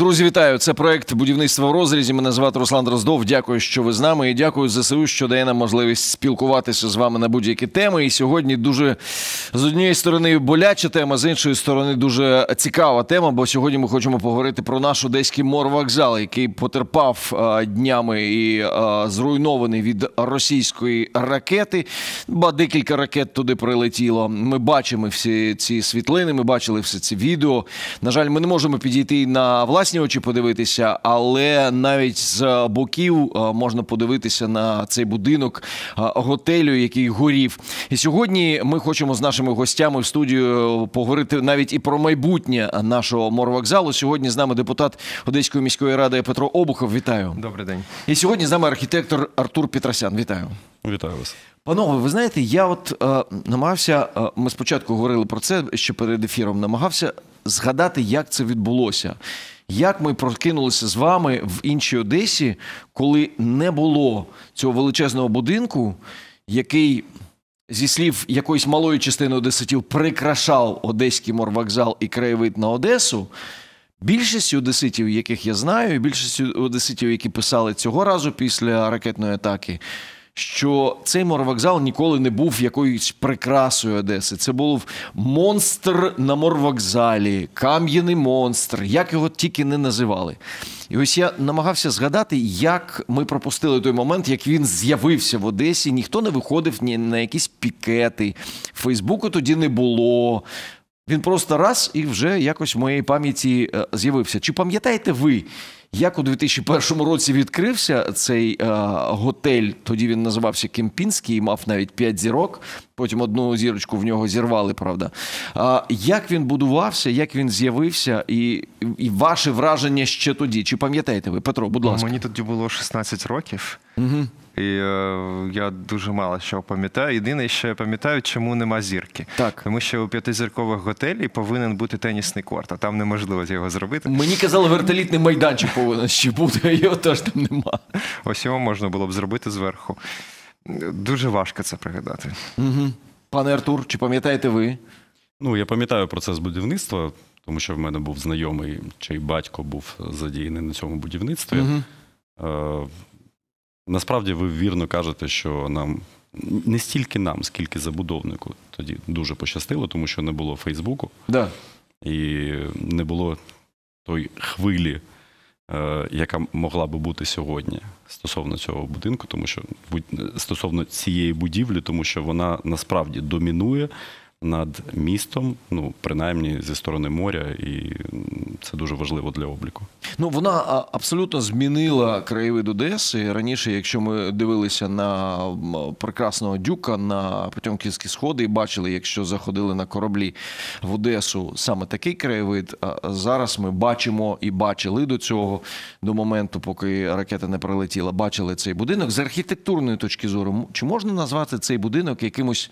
Друзі, вітаю! Це проект «Будівництво в розрізі». Мене звати Руслан Дроздов. Дякую, що ви з нами. І дякую ЗСУ, що дає нам можливість спілкуватися з вами на будь-які теми. І сьогодні дуже, з однієї сторони, боляча тема, з іншої сторони, дуже цікава тема. Бо сьогодні ми хочемо поговорити про наш одеський морвокзал, який потерпав днями і зруйнований від російської ракети. Декілька ракет туди прилетіло. Ми бачимо всі ці світлини, ми бачили всі ці відео. На жаль, ми не можемо підійти на власні очі подивитися, але навіть з боків можна подивитися на цей будинок готелю, який горів. І сьогодні ми хочемо з нашими гостями в студію поговорити навіть і про майбутнє нашого морвокзалу. Сьогодні з нами депутат Одеської міської ради Петро Обухов. Вітаю. Добрий день. І сьогодні з нами архітектор Артур Петросян. Вітаю. Вітаю вас. Панове, ви знаєте, я намагався, ми спочатку говорили про це, ще перед ефіром, намагався згадати, як це відбулося. Як ми прокинулися з вами в іншій Одесі, коли не було цього величезного будинку, який, зі слів якоїсь малої частини одеситів, прикрашав одеський морвокзал і краєвид на Одесу. Більшість одеситів, яких я знаю, і більшість одеситів, які писали цього разу після ракетної атаки, що цей морвокзал ніколи не був якоюсь прикрасою Одеси. Це був монстр на морвокзалі, кам'яний монстр, як його тільки не називали. І ось я намагався згадати, як ми пропустили той момент, як він з'явився в Одесі. Ніхто не виходив ні на якісь пікети. Фейсбуку тоді не було. Він просто раз і вже якось в моїй пам'яті з'явився. Чи пам'ятаєте ви, як у 2001 році відкрився цей готель? Тоді він називався Кемпінський і мав навіть 5 зірок. Потім одну зірочку в нього зірвали, правда. Як він будувався, як він з'явився і ваше враження ще тоді? Чи пам'ятаєте ви? Петро, будь ласка. Мені тоді було 16 років. Угу. І я дуже мало що пам'ятаю. Єдине, що я пам'ятаю, чому нема зірки. Так. Тому що у 5-зіркових готелі повинен бути тенісний корт, а там неможливо його зробити. Мені казали, вертолітний майданчик повинен ще бути, а його теж там нема. Ось його можна було б зробити зверху. Дуже важко це пригадати. Угу. Пане Артур, чи пам'ятаєте ви? Ну, я пам'ятаю процес будівництва, тому що в мене був знайомий, чий батько був задіяний на цьому будівництві. Угу. Насправді, ви вірно кажете, що нам, не стільки нам, скільки забудовнику тоді дуже пощастило, тому що не було Фейсбуку. Да. І не було той хвилі, яка могла би бути сьогодні стосовно цього будинку, тому що стосовно цієї будівлі, тому що вона насправді домінує над містом, ну, принаймні зі сторони моря, і це дуже важливо для обліку. Ну, вона абсолютно змінила краєвид Одеси. Раніше, якщо ми дивилися на прекрасного Дюка, на Потьомкінські сходи і бачили, якщо заходили на кораблі в Одесу, саме такий краєвид, зараз ми бачимо і бачили до цього, до моменту, поки ракета не прилетіла, бачили цей будинок. З архітектурної точки зору, чи можна назвати цей будинок якимось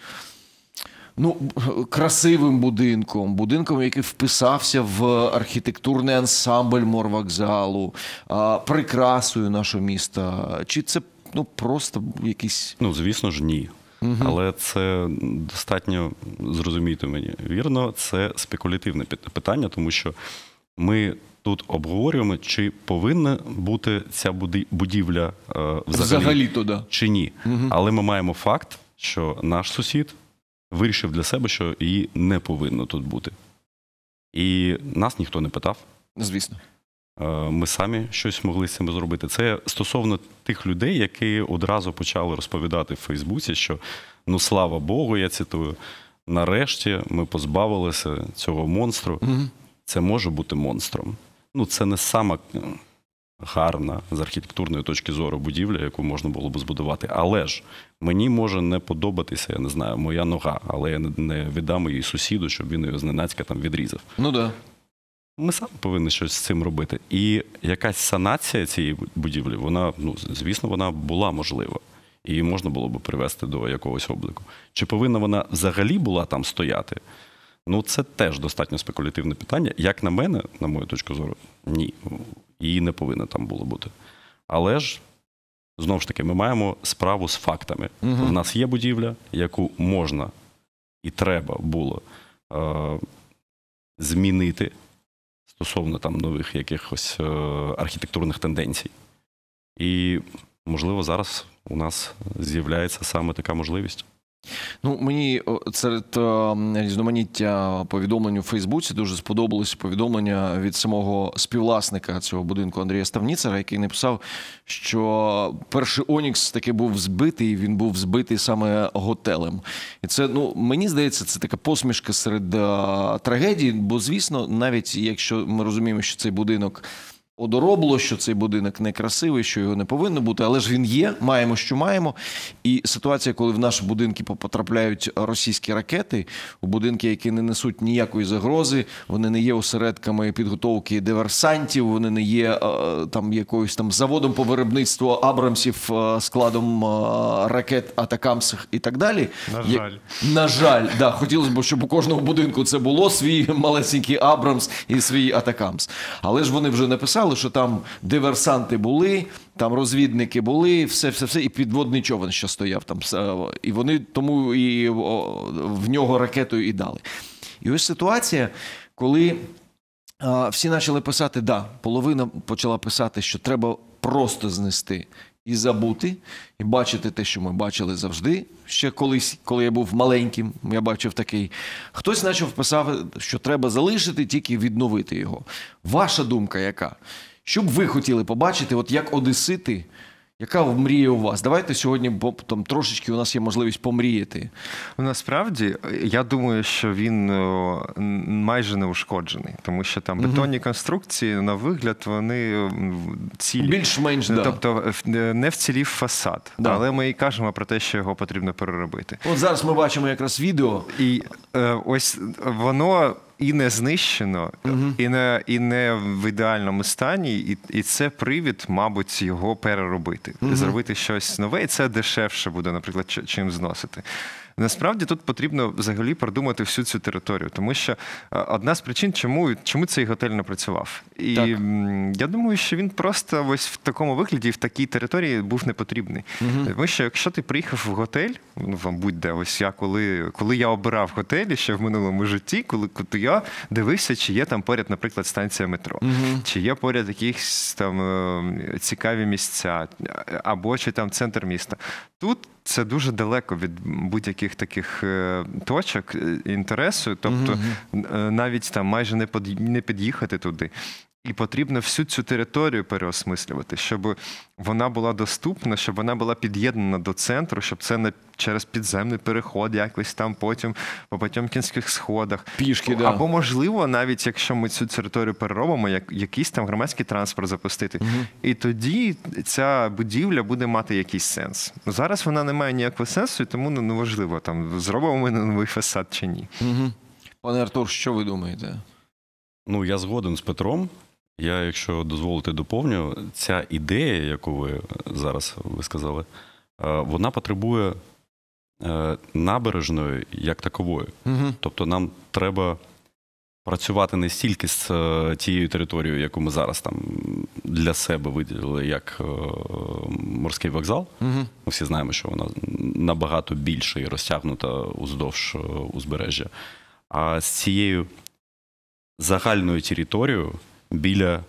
красивим будинком, який вписався в архітектурний ансамбль морвокзалу, прикрасою нашого міста? Чи це просто якийсь... Ну, звісно ж, ні. Угу. Але це достатньо, зрозумійте мені, вірно, це спекулятивне питання, тому що ми тут обговорюємо, чи повинна бути ця будівля взагалі-то, да, чи ні. Угу. Але ми маємо факт, що наш сусід вирішив для себе, що її не повинно тут бути. І нас ніхто не питав. Звісно. Ми самі щось могли з цим зробити. Це стосовно тих людей, які одразу почали розповідати в Фейсбуці, що, ну, слава Богу, я цитую, нарешті ми позбавилися цього монстру. Угу. Це може бути монстром. Ну, це не сама гарна з архітектурної точки зору будівля, яку можна було б збудувати. Але ж мені може не подобатися, я не знаю, моя нога, але я не віддам її сусіду, щоб він її зненацька там відрізав. Ну да. Ми самі повинні щось з цим робити. І якась санація цієї будівлі, вона, ну, звісно, вона була можлива. І її можна було б привести до якогось обліку. Чи повинна вона взагалі була там стояти? Ну, це теж достатньо спекулятивне питання. Як на мене, на мою точку зору, ні. Її не повинно там було бути. Але ж, знову ж таки, ми маємо справу з фактами. Угу. В нас є будівля, яку можна і треба було змінити стосовно там нових якихось архітектурних тенденцій. І, можливо, зараз у нас з'являється саме така можливість. Ну, мені серед різноманіття повідомлень у Фейсбуці дуже сподобалось повідомлення від самого співвласника цього будинку Андрія Ставніцера, який написав, що перший Онікс таки був збитий, він був збитий саме готелем. І це, ну, мені здається, це така посмішка серед трагедії, бо, звісно, навіть якщо ми розуміємо, що цей будинок одоробло, що цей будинок некрасивий, що його не повинно бути, але ж він є, маємо, що маємо. І ситуація, коли в наші будинки потрапляють російські ракети, у будинки, які не несуть ніякої загрози, вони не є осередками підготовки диверсантів, вони не є там якоюсь там заводом по виробництву Абрамсів, складом ракет Атакамс і так далі. На жаль. На жаль, да, хотілося б, щоб у кожному будинку це було свій малесенький Абрамс і свій Атакамс. Але ж вони вже написали, що там диверсанти були, там розвідники були, все, і підводний човен ще стояв там. І вони тому і в нього ракетою і дали. І ось ситуація, коли всі почали писати, да, половина почала писати, що треба просто знести і забути, і бачити те, що ми бачили завжди. Ще колись, коли я був маленьким, я бачив такий. Хтось почав писати, що треба залишити, тільки відновити його. Ваша думка яка? Що б ви хотіли побачити, от як одесити, яка мрія у вас? Давайте сьогодні, бо там трошечки у нас є можливість помріяти. Насправді, я думаю, що він майже не ушкоджений, тому що там бетонні конструкції, на вигляд, вони цілі. Bільш-менш, да. Тобто не вцілів фасад, да. Але ми і кажемо про те, що його потрібно переробити. От зараз ми бачимо якраз відео. І ось воно і не знищено, і не в ідеальному стані, і це привід, мабуть, його переробити, зробити щось нове, і це дешевше буде, наприклад, чим зносити. Насправді тут потрібно взагалі продумати всю цю територію, тому що одна з причин, чому цей готель не працював. І так. Я думаю, що він просто ось в такому вигляді, в такій території був не потрібний. Тому що якщо ти приїхав в готель, ну, вам будь-де, ось я коли я обирав готелі ще в минулому житті, коли я дивився, чи є там поряд, наприклад, станція метро, чи є поряд якісь там цікаві місця, або чи там центр міста. Тут це дуже далеко від будь-яких таких точок інтересу, тобто навіть там майже не під'їхати туди. І потрібно всю цю територію переосмислювати, щоб вона була доступна, щоб вона була під'єднана до центру, щоб це не через підземний переход якось там потім по Потьомкінських сходах. Пішки, да. Або, можливо, навіть якщо ми цю територію переробимо, якийсь там громадський транспорт запустити. І тоді ця будівля буде мати якийсь сенс. Зараз вона не має ніякого сенсу, і тому неважливо, там, зробимо ми новий фасад чи ні. Пане Артур, що ви думаєте? Ну, я згоден з Петром. Я, якщо дозволите, доповню, ця ідея, яку ви зараз сказали, вона потребує набережної як такової. Тобто нам треба працювати не стільки з тією територією, яку ми зараз там для себе виділили як морський вокзал. Ми всі знаємо, що вона набагато більше і розтягнута уздовж узбережжя. А з цією загальною територією біля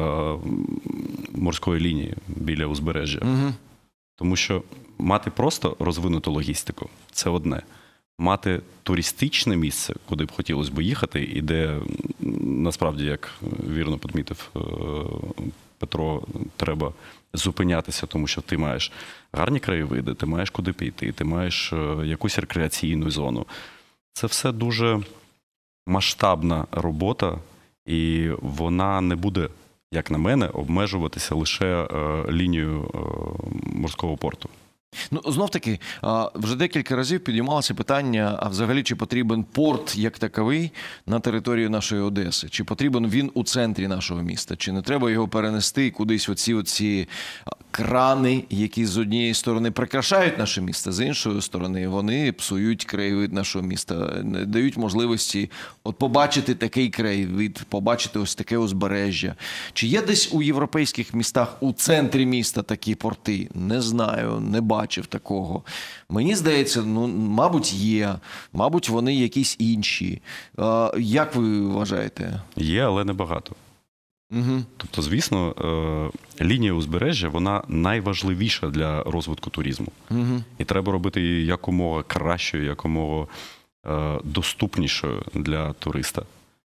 морської лінії, біля узбережжя. Тому що мати просто розвинуту логістику – це одне. Мати туристичне місце, куди б хотілося б їхати, і де, насправді, як вірно підмітив Петро, треба зупинятися, тому що ти маєш гарні краєвиди, ти маєш куди піти, ти маєш якусь рекреаційну зону. Це все дуже масштабна робота, і вона не буде, як на мене, обмежуватися лише лінією морського порту. Ну, знов-таки, вже декілька разів підіймалося питання, а взагалі, чи потрібен порт як таковий на території нашої Одеси? Чи потрібен він у центрі нашого міста? Чи не треба його перенести кудись оці крани, які з однієї сторони прикрашають наше місто, з іншої сторони вони псують краєвид нашого міста, не дають можливості от побачити такий краєвид, побачити ось таке узбережжя. Чи є десь у європейських містах, у центрі міста такі порти? Не знаю, не бачив такого. Мені здається, ну, мабуть, є, мабуть, вони якісь інші. Як ви вважаєте? Є, але небагато. Угу. Тобто, звісно, лінія узбережжя, вона найважливіша для розвитку туризму. Угу. І треба робити її якомога кращою, якомога доступнішою для туриста.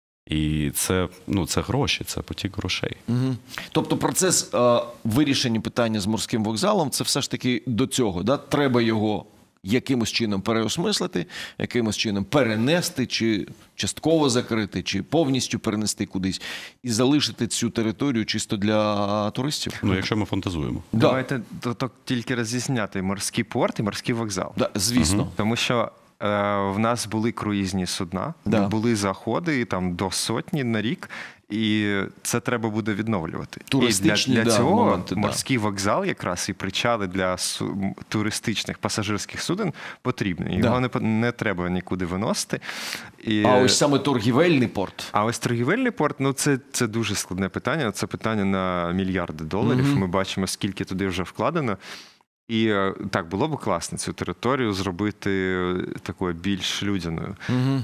І це, ну, це гроші, це потік грошей. Угу. Тобто процес вирішення питання з морським вокзалом, це все ж таки до цього, да? Треба його якимось чином переосмислити, якимось чином перенести, чи частково закрити, чи повністю перенести кудись і залишити цю територію чисто для туристів. Ну, якщо ми фантазуємо. Да. Давайте тільки розрізняти морський порт і морський вокзал. Да, звісно. Тому що в нас були круїзні судна, Да. були заходи там до сотні на рік, і це треба буде відновлювати. Туристичні, і для да, цього моменти, да. морський вокзал якраз і причали для туристичних пасажирських суден потрібні. Його не треба нікуди виносити. А ось саме торгівельний порт. А ось торгівельний порт, ну це дуже складне питання. Це питання на мільярди доларів. Ми бачимо, скільки туди вже вкладено. І так, було б класно цю територію зробити такою більш людяною.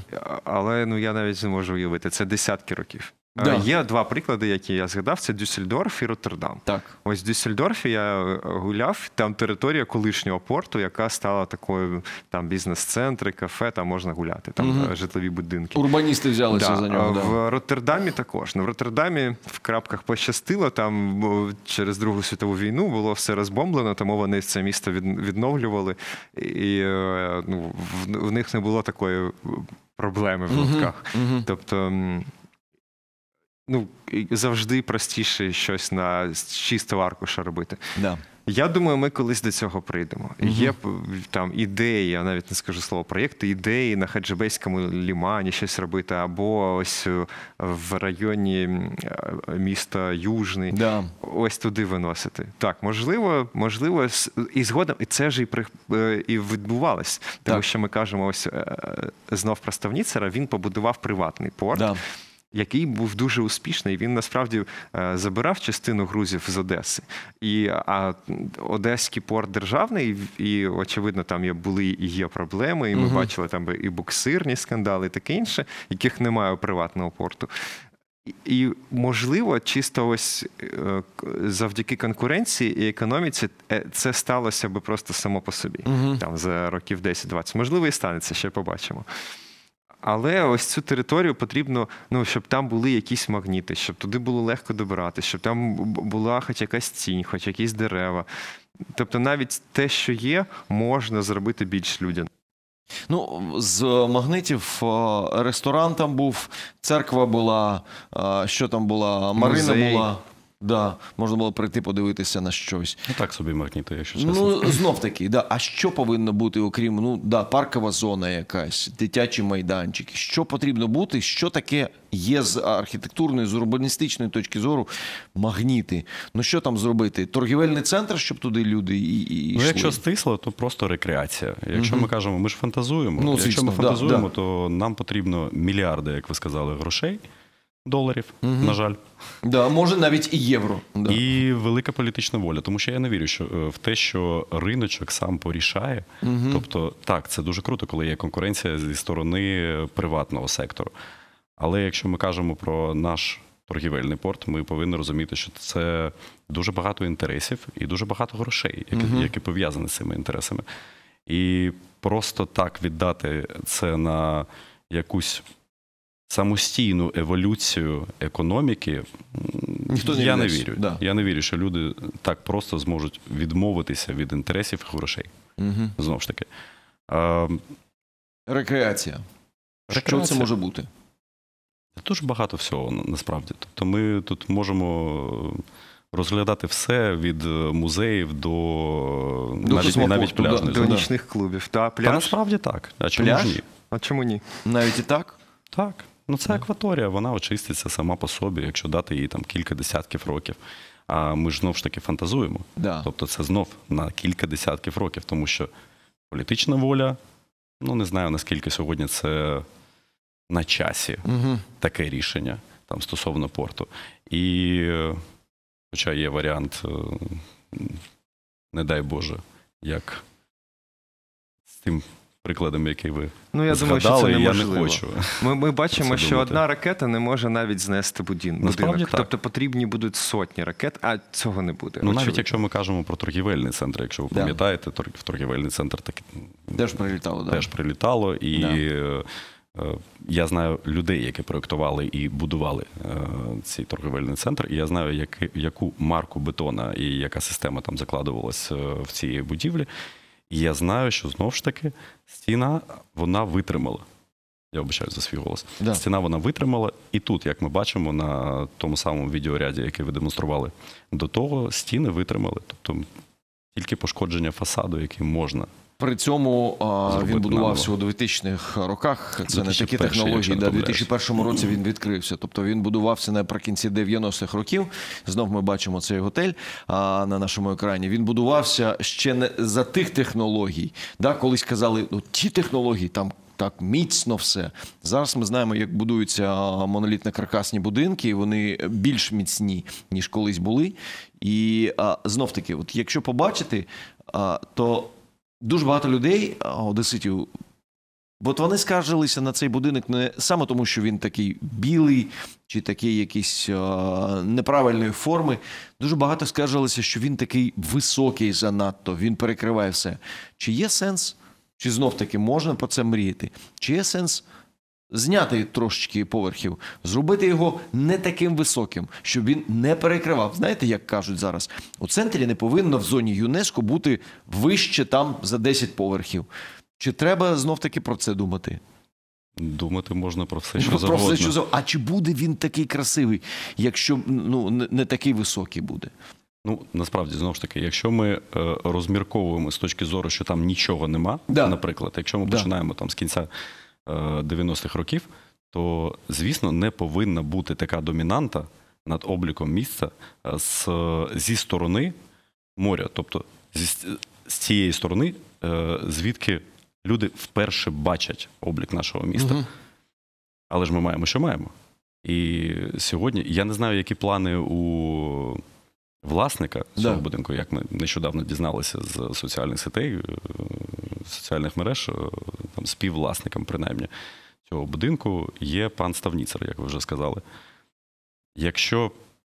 Але ну, я навіть не можу уявити, це десятки років. Да. Є два приклади, які я згадав, це Дюссельдорф і Роттердам. Так. Ось в Дюссельдорфі я гуляв, там територія колишнього порту, яка стала такою, там бізнес-центри, кафе, там можна гуляти, там житлові будинки. Урбаністи взялися за нього. В Роттердамі також. Ну, в Роттердамі в крапках пощастило, там через Другу світову війну було все розбомблено, тому вони це місто відновлювали, і ну, в них не було такої проблеми в лапках. Тобто, ну, завжди простіше щось з чистого аркуша робити. Да. Я думаю, ми колись до цього прийдемо. Є там ідеї, я навіть не скажу слово проєкти, ідеї на Хаджибейському лімані щось робити, або ось в районі міста Южний, Да. ось туди виносити. Так, можливо, і згодом, і це ж і відбувалось. Тому Так. що ми кажемо, ось знов про Ставніцера, він побудував приватний порт. Да. Який був дуже успішний. Він насправді забирав частину грузів з Одеси. А Одеський порт державний, і, очевидно, там були і є проблеми, і ми бачили там і буксирні скандали, і таке інше, яких немає у приватного порту. І, можливо, чисто ось завдяки конкуренції і економіці це сталося би просто само по собі, там за років 10-20. Можливо, і станеться, ще побачимо. Але ось цю територію потрібно, ну, щоб там були якісь магніти, щоб туди було легко добиратися, щоб там була хоч якась тінь, хоч якісь дерева. Тобто навіть те, що є, можна зробити більш людяним. Ну, з магнитів ресторан там був, церква була, що там була, Марина Музей. була. Да, можна було прийти подивитися на щось. Ну, так собі магніти, якщо чесно. Ну, знов-таки, да. А що повинно бути, окрім, ну, да, паркова зона якась, дитячі майданчики? Що потрібно бути? Що таке є з архітектурної, з урбаністичної точки зору магніти? Ну, що там зробити? Торгівельний центр, щоб туди люди і Ну, йшли? якщо стисло, то просто рекреація. Якщо ми кажемо, ми ж фантазуємо. Ну, Якщо звісно, ми фантазуємо, да. то нам потрібно мільярди, як ви сказали, грошей, доларів, на жаль. Да, може навіть і євро. Да. І велика політична воля. Тому що я не вірю в те, що риночок сам порішає. Тобто, так, це дуже круто, коли є конкуренція зі сторони приватного сектору. Але якщо ми кажемо про наш торгівельний порт, ми повинні розуміти, що це дуже багато інтересів і дуже багато грошей, які пов'язані з цими інтересами. І просто так віддати це на якусь самостійну еволюцію економіки, я не вірю. Да. Я не вірю, що люди так просто зможуть відмовитися від інтересів і грошей. Знову ж таки. Рекреація. Що це може бути? Дуже багато всього, насправді. Тобто ми тут можемо розглядати все від музеїв до навіть пляжних. До нічних клубів. Та насправді так. А чому ж ні? А чому ні? Навіть і так? Так. Ну, це акваторія, вона очиститься сама по собі, якщо дати їй там кілька десятків років. А ми ж знов ж таки фантазуємо. Да. Тобто це знов на кілька десятків років, тому що політична воля, ну не знаю, наскільки сьогодні це на часі таке рішення там стосовно порту. І хоча є варіант, не дай Боже, як з тим прикладом, який ви Ну, я думаю, що згадали, це і я не неможливо. хочу. Ми бачимо, це що думати. одна ракета не може навіть знести Насправді будинок. так. Тобто потрібні будуть сотні ракет, а цього не буде. Ну, навіть очевидно. якщо ми кажемо про торгівельний центр, якщо ви Да. пам'ятаєте, в торгівельний центр Теж прилітало, да. теж прилітало, і я знаю людей, які проєктували і будували цей торгівельний центр, і я знаю, яку марку бетона і яка система там закладувалась в цій будівлі. І я знаю, що знову ж таки стіна, вона витримала. Я обіцяю за свій голос. Да. Стіна вона витримала, і тут, як ми бачимо на тому самому відеоряді, який ви демонстрували, до того стіни витримали. Тобто тільки пошкодження фасаду, який можна. При цьому Зробити він будувався наново. у 2000-х роках. Це не 2001, такі технології. якщо не Да, у помиляюсь. 2001 році він відкрився. Тобто він будувався наприкінці 90-х років. Знов ми бачимо цей готель на нашому екрані. Він будувався ще не за тих технологій. Да, колись казали, ну ті технології там так міцно все. Зараз ми знаємо, як будуються монолітно-каркасні будинки, і вони більш міцні, ніж колись були. І знов-таки, от якщо побачити, то дуже багато людей, одеситів, от вони скаржилися на цей будинок не саме тому, що він такий білий, чи такий якийсь неправильної форми. Дуже багато скаржилися, що він такий високий занадто, він перекриває все. Чи є сенс, чи знов-таки можна про це мріяти? Чи є сенс зняти трошечки поверхів, зробити його не таким високим, щоб він не перекривав? Знаєте, як кажуть зараз? У центрі не повинно в зоні ЮНЕСКО бути вище там за 10 поверхів. Чи треба знов-таки про це думати? Думати можна про все, що Про завгодно. все, що завгодно. А чи буде він такий красивий, якщо не такий високий буде? Ну, насправді, знову ж таки, якщо ми розмірковуємо з точки зору, що там нічого нема, Да. наприклад, якщо ми починаємо там з кінця 90-х років, то, звісно, не повинна бути така домінанта над обліком місця зі сторони моря. Тобто з цієї сторони, звідки люди вперше бачать облік нашого міста. Угу. Але ж ми маємо, що маємо. І сьогодні, я не знаю, які плани у власника цього будинку, як ми нещодавно дізналися з соціальних сетей, соціальних мереж, там, співвласником, принаймні, цього будинку є пан Ставніцер, як ви вже сказали. Якщо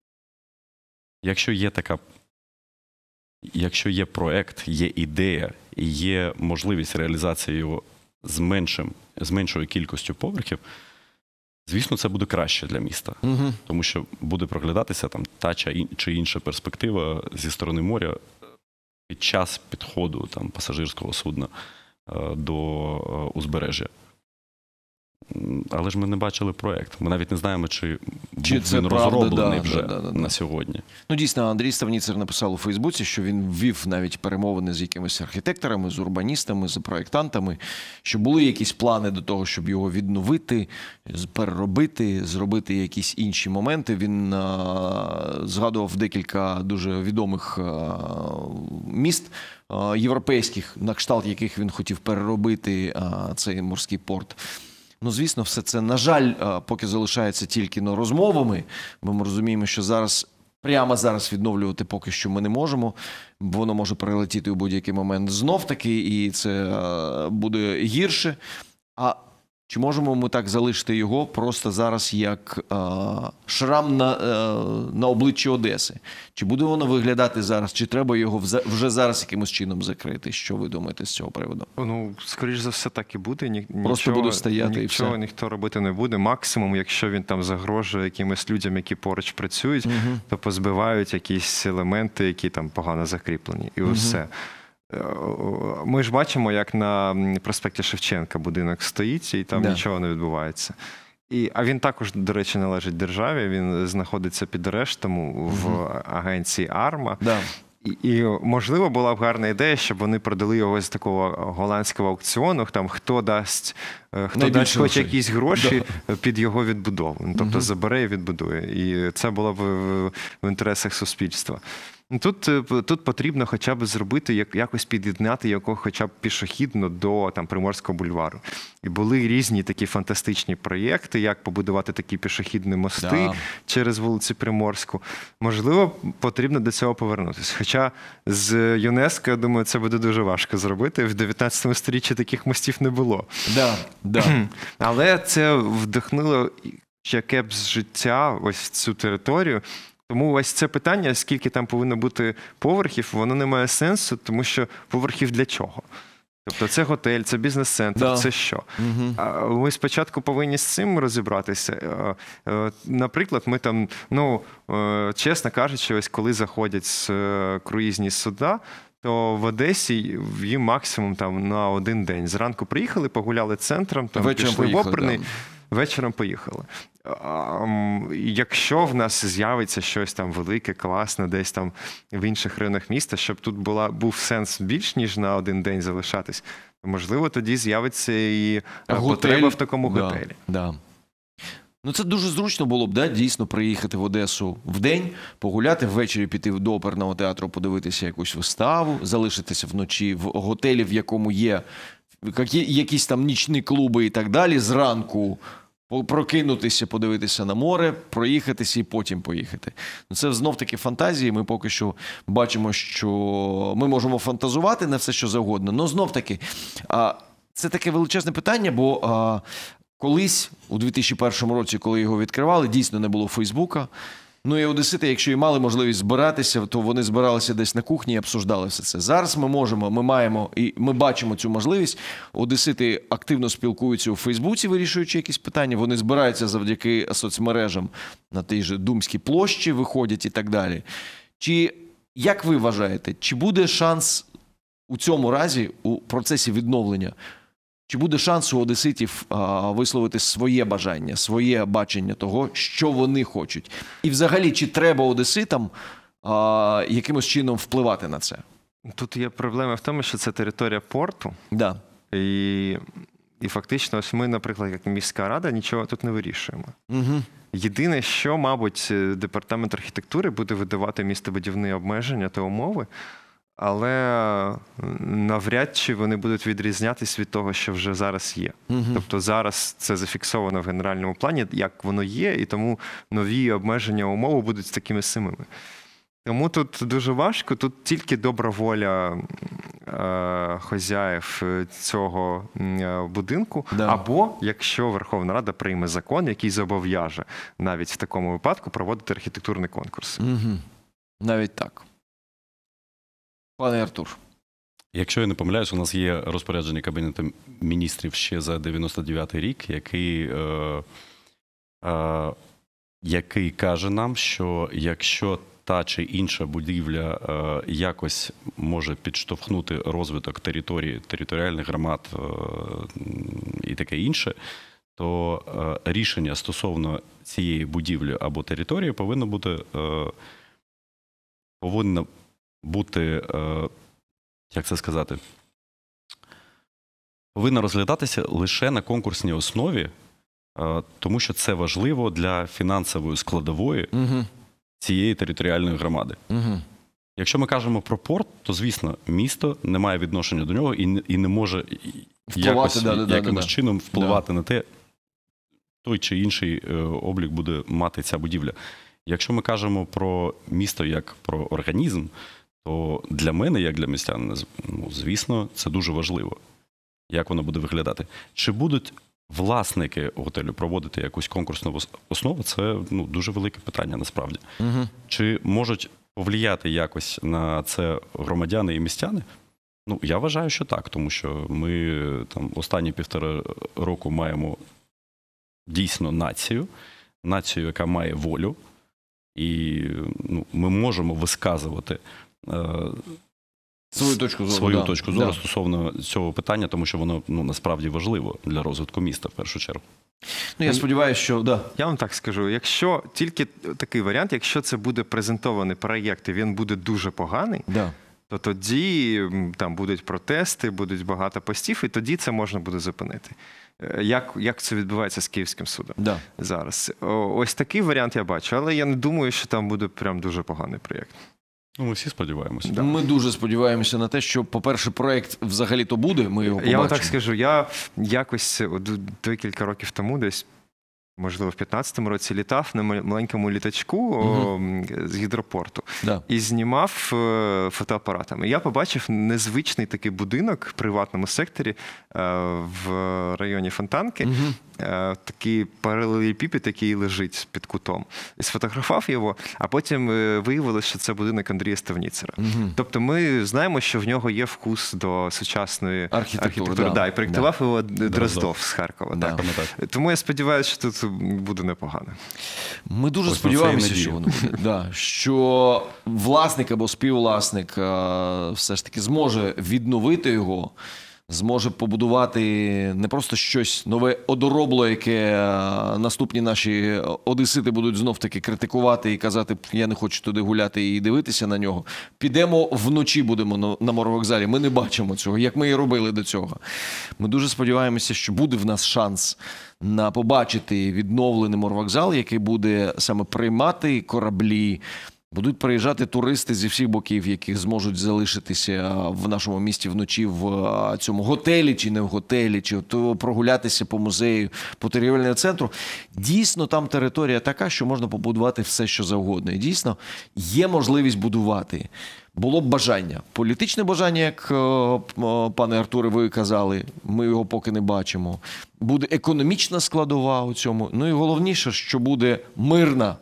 є проект, є ідея і є можливість реалізації його з меншою кількістю поверхів, звісно, це буде краще для міста. Угу. Тому що буде проглядатися там та чи інша перспектива зі сторони моря під час підходу там, пасажирського судна до узбережжя. Але ж ми не бачили проєкт. Ми навіть не знаємо, чи був це він правда, розроблений вже да. на сьогодні. Ну, дійсно, Андрій Ставніцер написав у Фейсбуці, що він ввів навіть перемовини з якимись архітекторами, з урбаністами, з проєктантами, що були якісь плани до того, щоб його відновити, переробити, зробити якісь інші моменти. Він згадував декілька дуже відомих міст європейських, на кшталт яких він хотів переробити цей морський порт. Ну, звісно, все це, на жаль, поки залишається тільки розмовами. Ми розуміємо, що прямо зараз відновлювати поки що ми не можемо. Воно може прилетіти у будь-який момент знов-таки, і це буде гірше. А чи можемо ми так залишити його просто зараз як шрам на обличчі Одеси? Чи буде воно виглядати зараз? Чи треба його вже зараз якимось чином закрити? Що ви думаєте з цього приводу? Ну, скоріш за все, так і буде. Просто буде стояти і все. Нічого ніхто робити не буде. Максимум, якщо він там загрожує якимось людям, які поруч працюють, то позбивають якісь елементи, які там погано закріплені. І все. Ми ж бачимо, як на проспекті Шевченка будинок стоїть, і там нічого не відбувається. А він також, до речі, належить державі, він знаходиться під арештом в агенції АРМА. І, можливо, була б гарна ідея, щоб вони продали його з такого голландського аукціону, там хто дасть хоч грошей. якісь гроші під його відбудову. Ну, тобто забере і відбудує. І це було б в інтересах суспільства. Тут потрібно хоча б зробити, якось під'єднати його хоча б пішохідно до там, Приморського бульвару. І були різні такі фантастичні проєкти, як побудувати такі пішохідні мости через вулицю Приморську. Можливо, потрібно до цього повернутися. Хоча з ЮНЕСКО, я думаю, це буде дуже важко зробити. В 19 сторіччі таких мостів не було. Але це вдихнуло яке б життя ось в цю територію. Тому ось це питання, скільки там повинно бути поверхів, воно не має сенсу, тому що поверхів для чого? Тобто це готель, це бізнес-центр, це що? Ми спочатку повинні з цим розібратися. Наприклад, ми там, чесно кажучи, ось коли заходять круїзні суда, то в Одесі їм максимум там на один день. Зранку приїхали, погуляли центром, там пішли в оперний, вечором поїхали. Якщо в нас з'явиться щось там велике, класне, десь там в інших районах міста, щоб тут був сенс більш, ніж на один день залишатись, то, можливо, тоді з'явиться і потреба в такому готелі. Ну, це дуже зручно було б, дійсно, приїхати в Одесу вдень, погуляти, ввечері піти до оперного театру, подивитися якусь виставу, залишитися вночі в готелі, в якому є якісь там нічні клуби і так далі, зранку прокинутися, подивитися на море, проїхатися і потім поїхати. Це знов-таки фантазії. Ми поки що бачимо, що ми можемо фантазувати на все, що завгодно. Но знов-таки, це таке величезне питання, бо колись, у 2001 році, коли його відкривали, дійсно не було Фейсбука. Ну і одесити, якщо і мали можливість збиратися, то вони збиралися десь на кухні і обсуждали все це. Зараз ми можемо, ми маємо і ми бачимо цю можливість. Одесити активно спілкуються у Фейсбуці, вирішуючи якісь питання. Вони збираються завдяки соцмережам на тій же Думській площі, виходять і так далі. Як ви вважаєте, чи буде шанс у цьому разі, у процесі відновлення, чи буде шанс у одеситів висловити своє бажання, своє бачення того, що вони хочуть? І взагалі, чи треба одеситам якимось чином впливати на це? Тут є проблема в тому, що це територія порту. І фактично, ось ми, наприклад, як міська рада, нічого тут не вирішуємо. Єдине, що, мабуть, департамент архітектури буде видавати містобудівні обмеження та умови, але навряд чи вони будуть відрізнятися від того, що вже зараз є. Тобто зараз це зафіксовано в генеральному плані, як воно є, і тому нові обмеження умови будуть такими самими. Тому тут дуже важко, тут тільки добра воля хазяїв цього будинку, або якщо Верховна Рада прийме закон, який зобов'яже навіть в такому випадку проводити архітектурний конкурс. Навіть так. Пане Артур. Якщо я не помиляюсь, у нас є розпорядження Кабінету міністрів ще за 99-й рік, який каже нам, що якщо та чи інша будівля якось може підштовхнути розвиток територіальних громад і таке інше, то рішення стосовно цієї будівлі або території повинно бути, як це сказати, повинна розглядатися лише на конкурсній основі, тому що це важливо для фінансової складової цієї територіальної громади. Якщо ми кажемо про порт, то, звісно, місто не має відношення до нього і не може якимось чином впливати на те, той чи інший облік буде мати ця будівля. Якщо ми кажемо про місто як про організм, то для мене, як для містянина, звісно, це дуже важливо, як воно буде виглядати. Чи будуть власники готелю проводити якусь конкурсну основу, це дуже велике питання насправді. Чи можуть повлияти якось на це громадяни і містяни? Я вважаю, що так, тому що ми там останні 1,5 року маємо дійсно націю, яка має волю, і ми можемо висказувати свою точку зору стосовно цього питання, тому що воно насправді важливо для розвитку міста в першу чергу. Ну, я сподіваюся, що да. Я вам так скажу, якщо тільки такий варіант, якщо це буде презентований проєкт і він буде дуже поганий, Да. то тоді там будуть протести, будуть багато постів, і тоді це можна буде зупинити. Як це відбувається з Київським судом Да. зараз? Ось такий варіант я бачу, але я не думаю, що там буде прям дуже поганий проєкт. Ну, ми всі сподіваємося. Да. Ми дуже сподіваємося на те, що, по-перше, проєкт взагалі-то буде, ми його побачимо. Я вам так скажу, я якось декілька років тому десь, можливо, в 15-му році літав на маленькому літачку з гідропорту Да. і знімав фотоапаратами. Я побачив незвичний такий будинок в приватному секторі в районі Фонтанки. Такий паралелепіпед, який лежить під кутом. І сфотографував його, а потім виявилося, що це будинок Андрія Ставніцера. Тобто ми знаємо, що в нього є вкус до сучасної архітектури. Да. І проєктував його Дроздов з Харкова. Да. Так. Пам'ятаю. Тому я сподіваюся, що тут буде непогано. Ми дуже Ось на це і сподіваємося, надія. що воно буде. Да. Що власник або співвласник все ж таки зможе відновити його, зможе побудувати не просто щось нове одоробло, яке наступні наші одесити будуть знов-таки критикувати і казати, я не хочу туди гуляти і дивитися на нього. Підемо вночі, будемо на морвокзалі. Ми не бачимо цього, як ми і робили до цього. Ми дуже сподіваємося, що буде в нас шанс на побачити відновлений морвокзал, який буде саме приймати кораблі. Будуть приїжджати туристи зі всіх боків, які зможуть залишитися в нашому місті вночі в цьому готелі чи не в готелі, чи то прогулятися по музею, по торгівельному центру. Дійсно, там територія така, що можна побудувати все, що завгодно. І дійсно, є можливість будувати. Було б бажання. Політичне бажання, як пане Артуре, ви казали, ми його поки не бачимо. Буде економічна складова у цьому. Ну і головніше, що буде мирна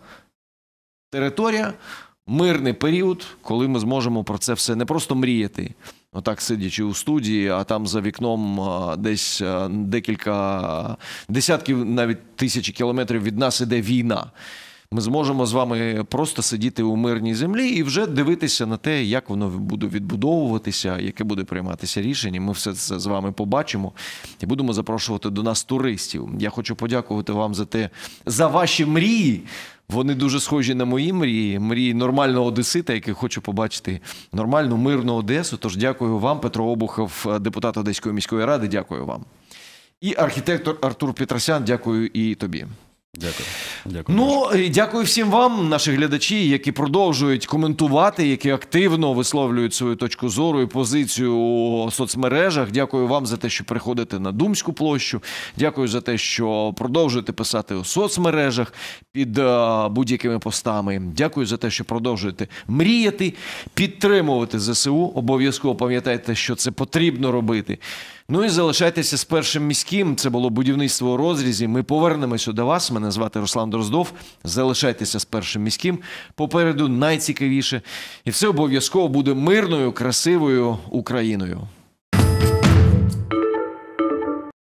територія, мирний період, коли ми зможемо про це все не просто мріяти, отак сидячи у студії, а там за вікном десь декілька десятків, навіть тисячі кілометрів від нас іде війна. Ми зможемо з вами просто сидіти у мирній землі і вже дивитися на те, як воно буде відбудовуватися, яке буде прийматися рішення. Ми все це з вами побачимо і будемо запрошувати до нас туристів. Я хочу подякувати вам за ваші мрії. Вони дуже схожі на мої мрії, мрії нормального одесита, який хочу побачити нормальну, мирну Одесу. Тож дякую вам, Петро Обухов, депутат Одеської міської ради, дякую вам. І архітектор Артур Петросян, дякую і тобі. Дякую. Дякую. Ну, і дякую всім вам, наші глядачі, які продовжують коментувати, які активно висловлюють свою точку зору і позицію у соцмережах. Дякую вам за те, що приходите на Думську площу. Дякую за те, що продовжуєте писати у соцмережах під будь-якими постами. Дякую за те, що продовжуєте мріяти, підтримувати ЗСУ. Обов'язково пам'ятайте, що це потрібно робити. Ну і залишайтеся з Першим міським. Це було будівництво у розрізі. Ми повернемося до вас. Мене звати Руслан Дроздов. Залишайтеся з Першим міським. Попереду найцікавіше. І все обов'язково буде мирною, красивою Україною.